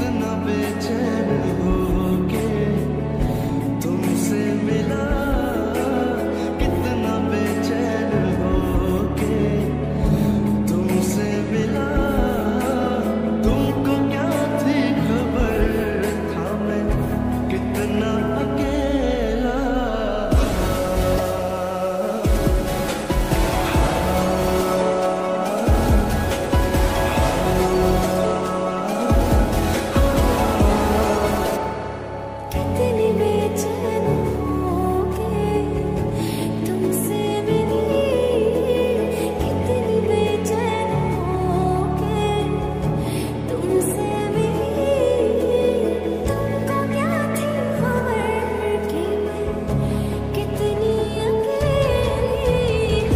कितना बेचैन होके तुमसे मिला, कितना बेचैन होके तुमसे मिला। तुमको क्या थी खबर, था मैं कितना अकेला। कितनी बेचैन होके तुमसे मिली, कितनी बेचैन होके तुमसे मिली। तुमको क्या थी खबर कि मैं कितनी अकेली।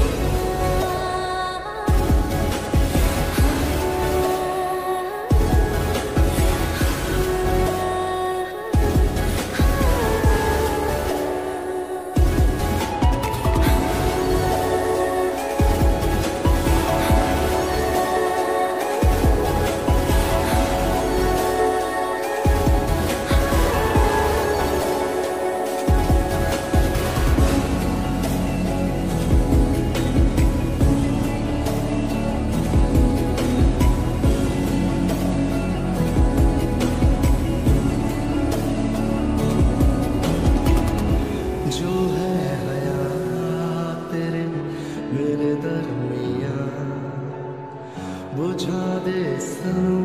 जो है हया तेरे मेरे दरमियाँ बुझा दे सनम